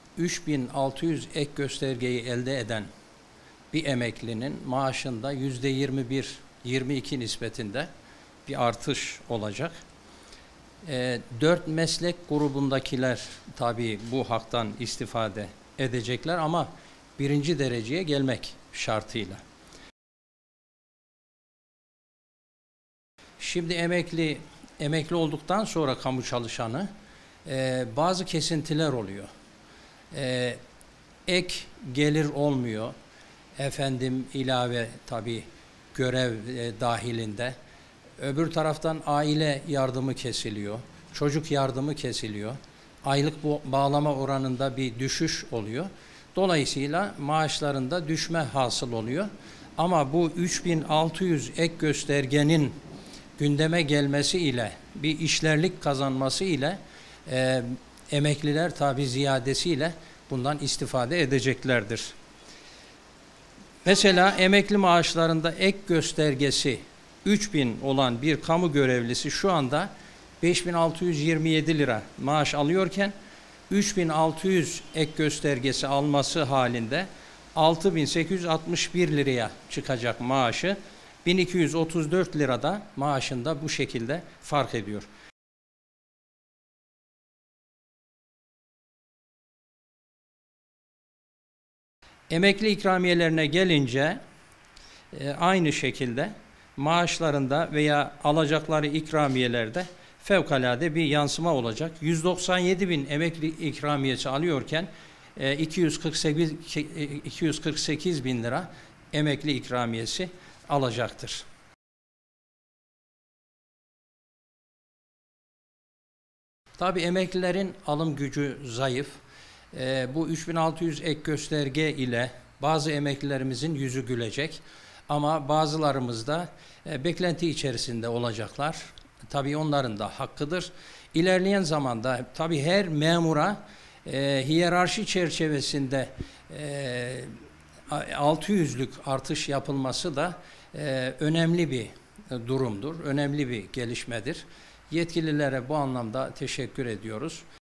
3600 ek göstergeyi elde eden bir emeklinin maaşında %21-22 nispetinde bir artış olacak. 4 meslek grubundakiler tabii bu haktan istifade edecekler ama birinci dereceye gelmek şartıyla. Şimdi emekli olduktan sonra kamu çalışanı bazı kesintiler oluyor. Ek gelir olmuyor. İlave tabii görev dahilinde. Öbür taraftan aile yardımı kesiliyor. Çocuk yardımı kesiliyor. Aylık bağlama oranında bir düşüş oluyor. Dolayısıyla maaşlarında düşme hasıl oluyor. Ama bu 3600 ek göstergenin gündeme gelmesi ile bir işlerlik kazanması ile emekliler tabi ziyadesiyle bundan istifade edeceklerdir. Mesela emekli maaşlarında ek göstergesi 3000 olan bir kamu görevlisi şu anda 5627 lira maaş alıyorken 3600 ek göstergesi alması halinde 6861 liraya çıkacak maaşı, 1234 lirada maaşında bu şekilde fark ediyor. Emekli ikramiyelerine gelince aynı şekilde maaşlarında veya alacakları ikramiyelerde fevkalade bir yansıma olacak. 197 bin emekli ikramiyesi alıyorken 248 bin lira emekli ikramiyesi alacaktır. Tabii emeklilerin alım gücü zayıf. Bu 3600 ek gösterge ile bazı emeklilerimizin yüzü gülecek ama bazılarımız da beklenti içerisinde olacaklar. Tabii onların da hakkıdır. İlerleyen zamanda tabii her memura hiyerarşi çerçevesinde 600'lük artış yapılması da önemli bir durumdur, önemli bir gelişmedir. Yetkililere bu anlamda teşekkür ediyoruz.